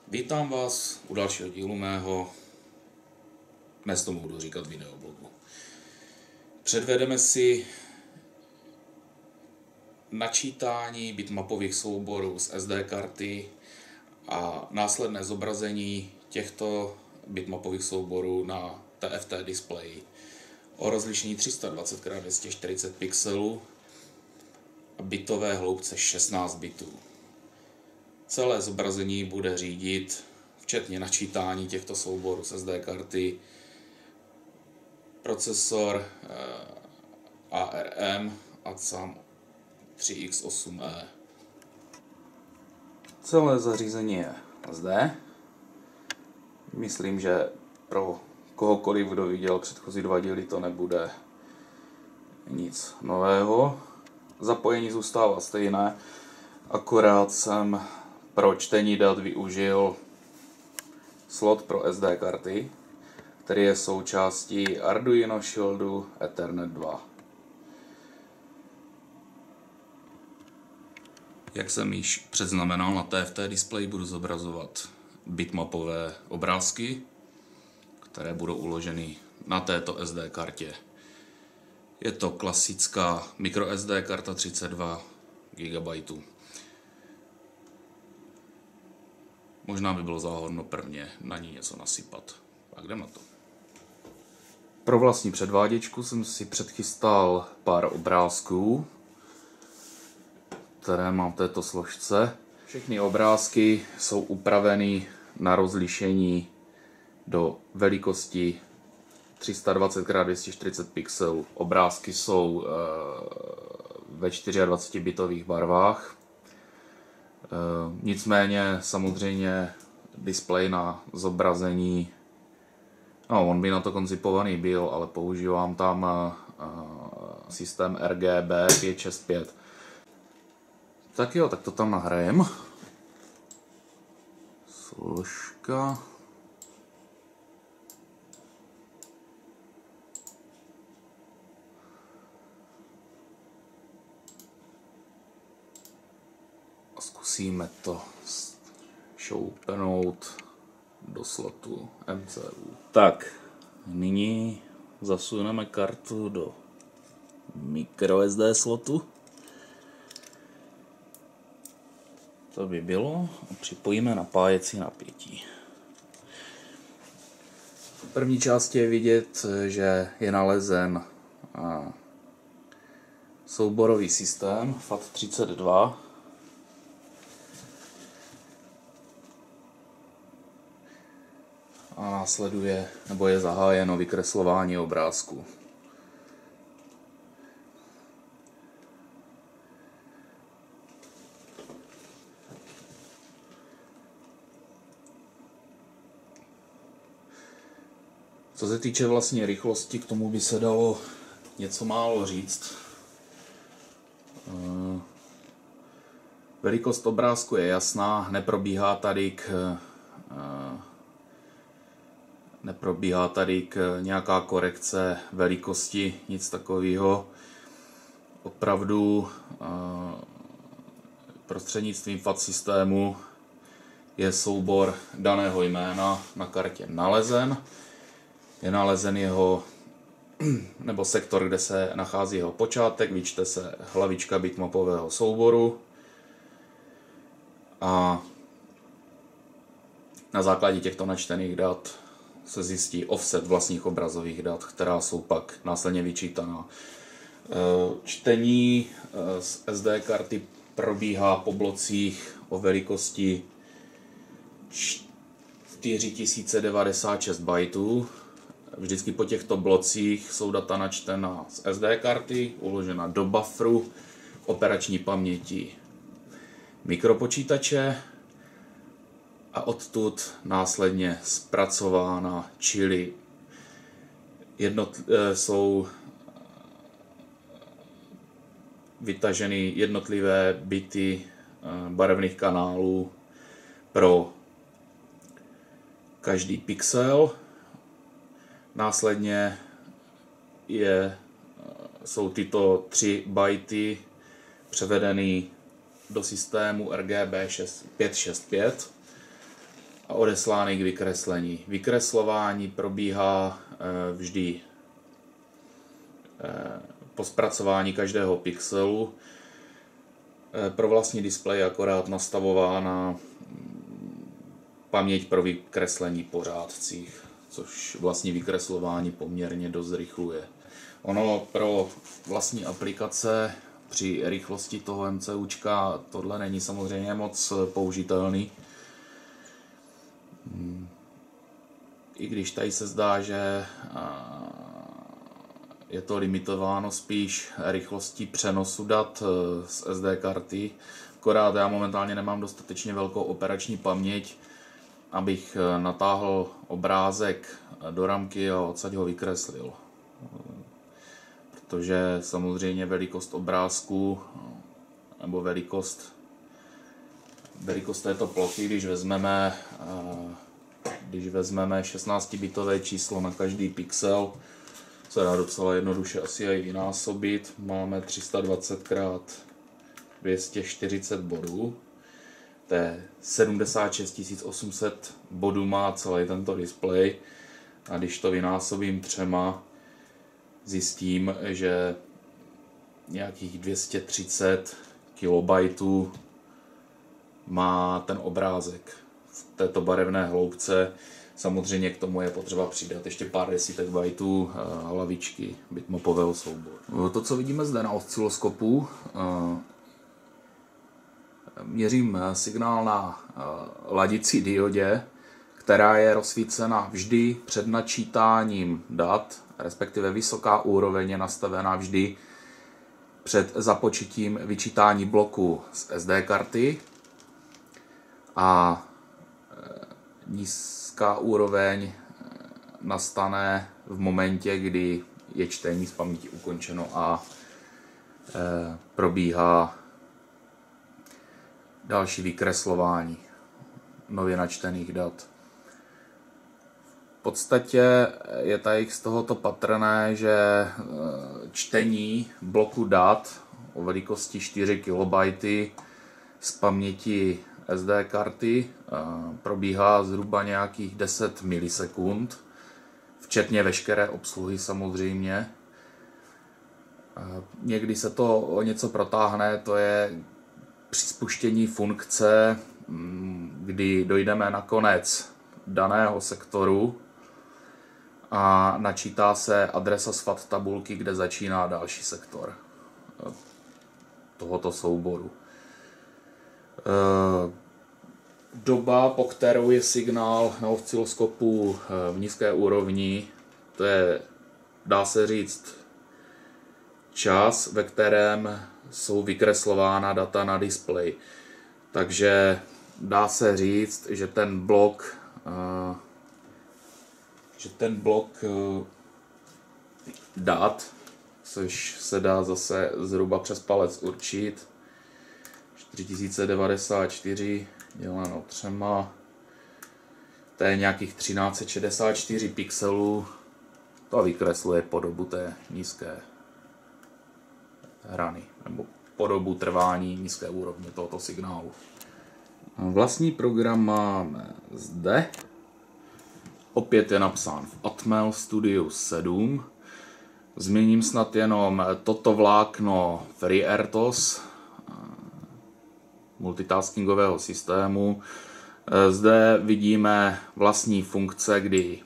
Vítám vás u dalšího dílu mého, dnes tomu budu říkat videoblogu. Předvedeme si načítání bitmapových souborů z SD karty a následné zobrazení těchto bitmapových souborů na TFT displeji o rozlišení 320x240 pixelů a bitové hloubce 16 bitů. Celé zobrazení bude řídit, včetně načítání těchto souborů z SD karty, procesor ARM Adsam 3X8E. Celé zařízení je zde. Myslím, že pro kohokoliv, kdo viděl předchozí dva díly, to nebude nic nového. Zapojení zůstává stejné, akorát jsem pro čtení dat využil slot pro SD karty, který je součástí Arduino Shieldu Ethernet 2. Jak jsem již předznamenal, na TFT displeji budu zobrazovat bitmapové obrázky, které budou uloženy na této SD kartě. Je to klasická microSD karta 32 GB. Možná by bylo záhodno prvně na ní něco nasypat. Tak jdem na to. Pro vlastní předváděčku jsem si předchystal pár obrázků, které mám v této složce. Všechny obrázky jsou upraveny na rozlišení do velikosti 320x240 pixelů. Obrázky jsou ve 24 bitových barvách. Nicméně samozřejmě displej na zobrazení, no, on by na to koncipovaný byl, ale používám tam systém RGB 565. Tak jo, tak to tam nahrajem. Složka. A zkusíme to šoupnout do slotu MCU. Tak, nyní zasuneme kartu do microSD slotu. To by bylo. A připojíme napájecí napětí. V první části je vidět, že je nalezen souborový systém FAT32. A následuje, nebo je zahájeno vykreslování obrázku. Co se týče vlastní rychlosti, k tomu by se dalo něco málo říct. Velikost obrázku je jasná, neprobíhá tady k nějaká korekce velikosti, nic takového. Opravdu prostřednictvím FAT systému je soubor daného jména na kartě nalezen. Je nalezen jeho, nebo sektor, kde se nachází jeho počátek, vyčte se hlavička bitmapového souboru a na základě těchto načtených dat se zjistí offset vlastních obrazových dat, která jsou pak následně vyčítaná. Čtení z SD karty probíhá po blocích o velikosti 4096 bajtů. Vždycky po těchto blocích jsou data načtena z SD karty, uložena do bufferu operační paměti mikropočítače a odtud následně zpracována, čili jsou vytaženy jednotlivé bity barevných kanálů pro každý pixel. Následně jsou tyto 3 bajty převedeny do systému RGB 565 a odeslány k vykreslení. Vykreslování probíhá vždy po zpracování každého pixelu. Pro vlastní displej je akorát nastavována paměť pro vykreslení po řádcích, což vlastní vykreslování poměrně dost zrychluje. Ono pro vlastní aplikace při rychlosti toho MCUčka tohle není samozřejmě moc použitelný. I když tady se zdá, že je to limitováno spíš rychlostí přenosu dat z SD karty, akorát já momentálně nemám dostatečně velkou operační paměť, abych natáhl obrázek do ramky a odsaď ho vykreslil. Protože samozřejmě velikost obrázku nebo velikost této plochy, když vezmeme 16-bitové číslo na každý pixel, se dá docela jednoduše asi i vynásobit. Máme 320 x 240 bodů. To je 76 800 bodů má celý tento displej. A když to vynásobím 3, zjistím, že nějakých 230 kilobajtů má ten obrázek v této barevné hloubce. Samozřejmě k tomu je potřeba přidat ještě pár desítek bajtů hlavičky bitmapového souboru. To, co vidíme zde na osciloskopu, měřím signál na ladicí diodě, která je rozsvícena vždy před načítáním dat, respektive vysoká úroveň je nastavená vždy před započetím vyčítání bloku z SD karty a nízká úroveň nastane v momentě, kdy je čtení z paměti ukončeno a probíhá další vykreslování nově načtených dat. V podstatě je tady z tohoto patrné, že čtení bloku dat o velikosti 4 KB z paměti SD karty probíhá zhruba nějakých 10 milisekund, včetně veškeré obsluhy samozřejmě. Někdy se to o něco protáhne, to je při spuštění funkce, kdy dojdeme na konec daného sektoru a načítá se adresa SFAT tabulky, kde začíná další sektor tohoto souboru. Doba, po kterou je signál na osciloskopu v nízké úrovni, to je, dá se říct, čas, ve kterém jsou vykreslována data na displeji. Takže dá se říct, že ten blok dat, což se dá zase zhruba přes palec určit, 4094 děleno 3, to je nějakých 1364 pixelů, to vykresluje podobu té nízké hrany, nebo podobu trvání nízké úrovně tohoto signálu. Vlastní program máme zde. Opět je napsán v Atmel Studio 7. Zmíním snad jenom toto vlákno FreeRTOS multitaskingového systému. Zde vidíme vlastní funkce, kdy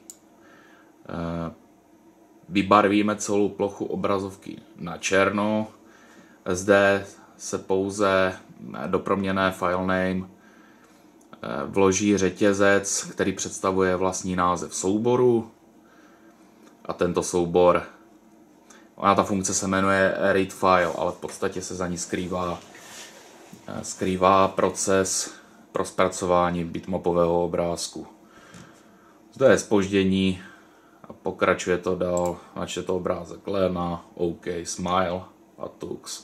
vybarvíme celou plochu obrazovky na černo. Zde se pouze do proměnné filename vloží řetězec, který představuje vlastní název souboru. A tento soubor, ta funkce se jmenuje read file, ale v podstatě se za ní skrývá proces pro zpracování bitmapového obrázku. Zde je zpoždění a pokračuje to dál, načte to obrázek Lena, OK, Smile a Tux.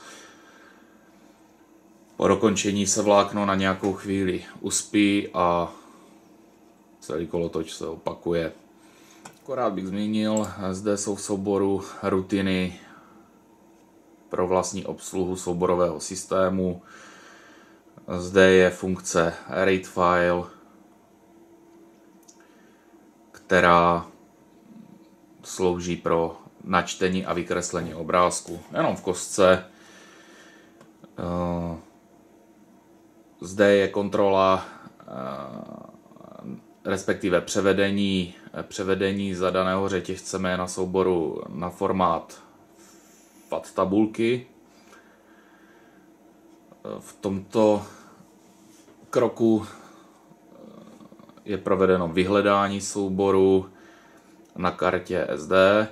Po dokončení se vlákno na nějakou chvíli uspí a celý kolotoč se opakuje. Akorát bych zmínil, zde jsou v souboru rutiny pro vlastní obsluhu souborového systému. Zde je funkce read file, která slouží pro načtení a vykreslení obrázku. Jenom v kostce. Zde je kontrola, respektive převedení zadaného řetězce jména souboru na formát FAT tabulky. V tomto kroku je provedeno vyhledání souboru na kartě SD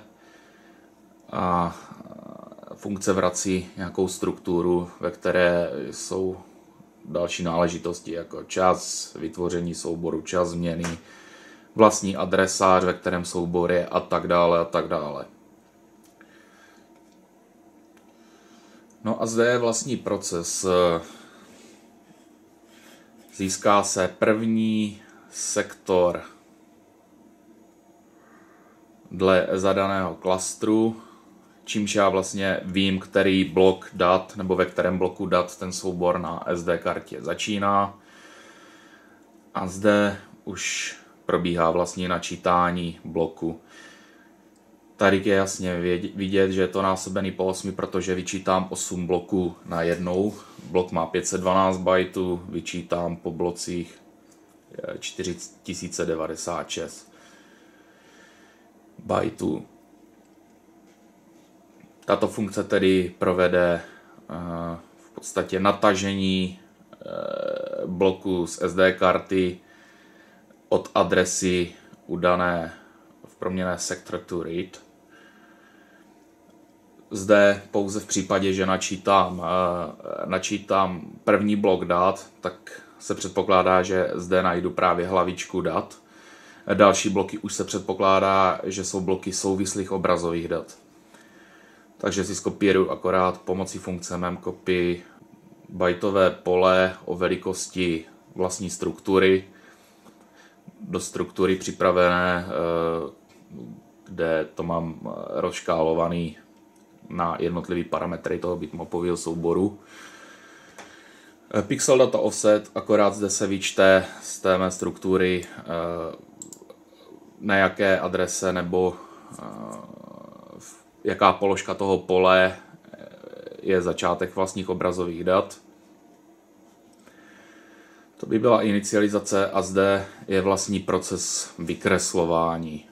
a funkce vrací nějakou strukturu, ve které jsou další náležitosti jako čas vytvoření souboru, čas změny, vlastní adresář, ve kterém soubor je a tak dále a tak dále. No a zde je vlastní proces. Získá se první sektor dle zadaného klastru, čímž já vlastně vím, který blok dat nebo ve kterém bloku dat ten soubor na SD kartě začíná. A zde už probíhá vlastně načítání bloku. Tady je jasně vidět, že je to násobený po 8, protože vyčítám 8 bloků na jednou. Blok má 512 bajtů, vyčítám po blocích 4096 bajtů. Tato funkce tedy provede v podstatě natažení bloku z SD karty od adresy udané v proměnné sector to read. Zde pouze v případě, že načítám první blok dat, tak se předpokládá, že zde najdu právě hlavičku dat. Další bloky už se předpokládá, že jsou bloky souvislých obrazových dat. Takže si skopíruji akorát pomocí funkce memcopy bajtové pole o velikosti vlastní struktury do struktury připravené, kde to mám rozškálovaný na jednotlivý parametry toho bitmapového souboru. Pixel data offset, akorát zde se vyčte z té mé struktury na jaké adrese nebo jaká položka toho pole je začátek vlastních obrazových dat. To by byla inicializace a zde je vlastní proces vykreslování.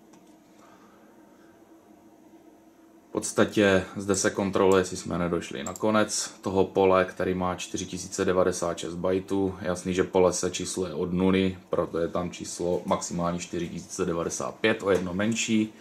V podstatě zde se kontroluje, jestli jsme nedošli na konec toho pole, který má 4096 bajtů. Jasný, že pole se čísluje od 0, proto je tam číslo maximálně 4095, o jedno menší.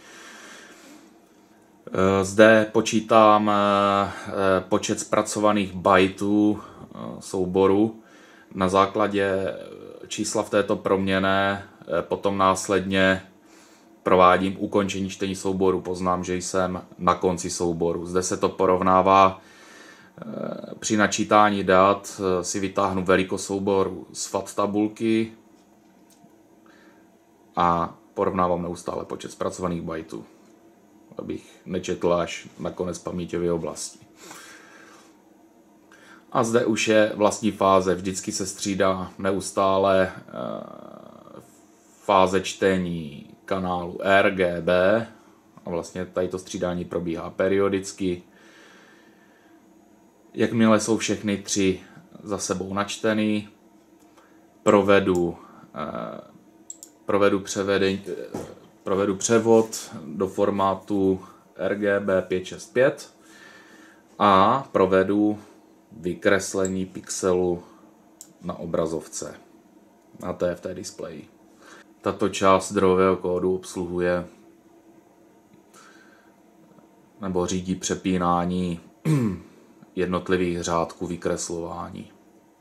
Zde počítám počet zpracovaných bajtů souboru. Na základě čísla v této proměnné potom následně provádím ukončení čtení souboru. Poznám, že jsem na konci souboru. Zde se to porovnává. Při načítání dat si vytáhnu velikost souboru z FAT tabulky a porovnávám neustále počet zpracovaných bajtů, abych nečetl až na konec paměťové oblasti. A zde už je vlastní fáze. Vždycky se střídá neustále fáze čtení kanálu RGB a vlastně tady to střídání probíhá periodicky. Jakmile jsou všechny tři za sebou načteny, provedu převod do formátu RGB 565 a provedu vykreslení pixelu na obrazovce na TFT displeji. Tato část zdrojového kódu obsluhuje nebo řídí přepínání jednotlivých řádků vykreslování.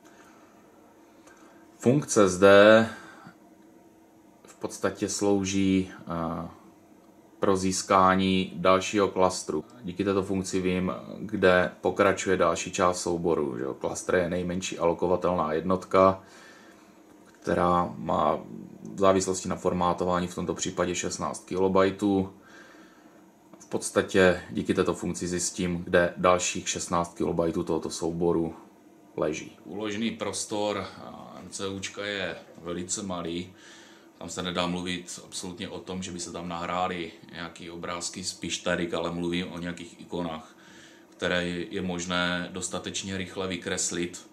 Funkce zde v podstatě slouží pro získání dalšího klastru. Díky této funkci vím, kde pokračuje další část souboru. Klastr je nejmenší alokovatelná jednotka, která má v závislosti na formátování v tomto případě 16 KB. V podstatě díky této funkci zjistím, kde dalších 16 KB tohoto souboru leží. Uložený prostor MCUčka je velice malý, Tam se nedá mluvit absolutně o tom, že by se tam nahrály nějaký obrázky z pištarik, ale mluvím o nějakých ikonách, které je možné dostatečně rychle vykreslit.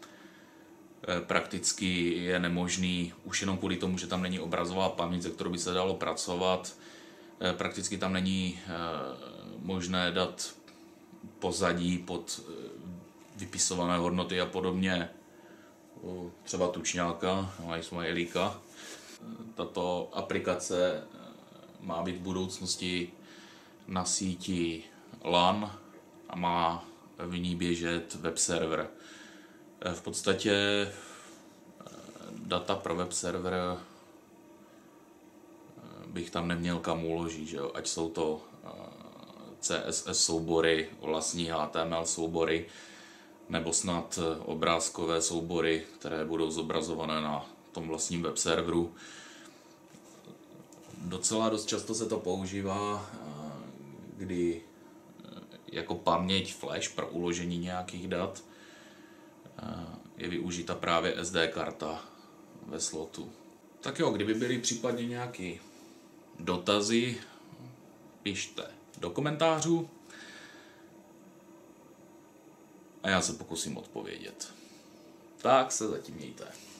Prakticky je nemožný, už jenom kvůli tomu, že tam není obrazová paměť, ze kterou by se dalo pracovat. Prakticky tam není možné dát pozadí pod vypisované hodnoty a podobně. Třeba tučňáka, mají smajlíka. Tato aplikace má být v budoucnosti na síti LAN a má v ní běžet web server. V podstatě data pro web server bych tam neměl kam uložit, že jo? Ať jsou to CSS soubory, vlastní HTML soubory, nebo snad obrázkové soubory, které budou zobrazované na tom vlastním web serveru. Docela dost často se to používá, kdy jako paměť flash pro uložení nějakých dat je využita právě SD karta ve slotu. Tak jo, kdyby byly případně nějaké dotazy, pište do komentářů a já se pokusím odpovědět. Tak se zatím mějte.